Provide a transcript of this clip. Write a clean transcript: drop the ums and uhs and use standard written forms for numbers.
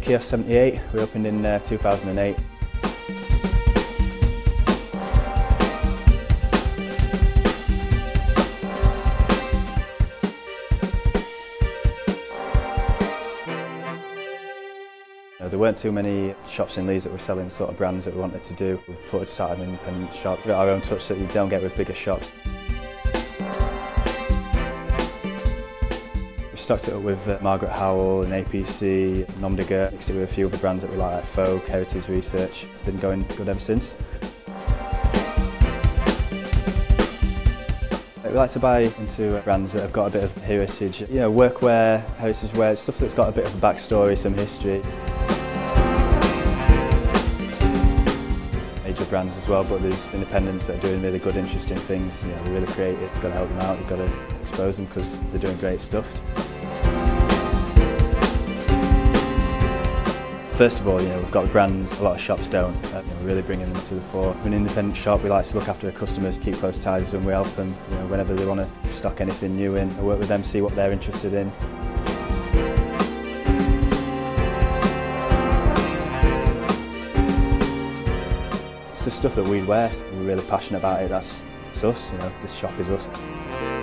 Kiosk 78. We opened in 2008. There weren't too many shops in Leeds that were selling the sort of brands that we wanted to do. We thought we'd start an independent shop, got our own touch that you don't get with bigger shops. We stocked it up with Margaret Howell and APC, Nom de Guerre, mixed it with a few other brands that we like Folk, Heritage Research. Been going good ever since. We like to buy into brands that have got a bit of heritage, you know, workwear, heritage wear, stuff that's got a bit of a backstory, some history. Major brands as well, but there's independents that are doing really good, interesting things. You know, they're really creative. You've got to help them out. You've got to expose them because they're doing great stuff. First of all, you know, we've got brands a lot of shops don't. You know, we're really bringing them to the fore. We're an independent shop. We like to look after the customers, keep close ties with them. We help them, you know, whenever they want to stock anything new in. I work with them, see what they're interested in. It's the stuff that we wear. We're really passionate about it. That's us. You know, this shop is us.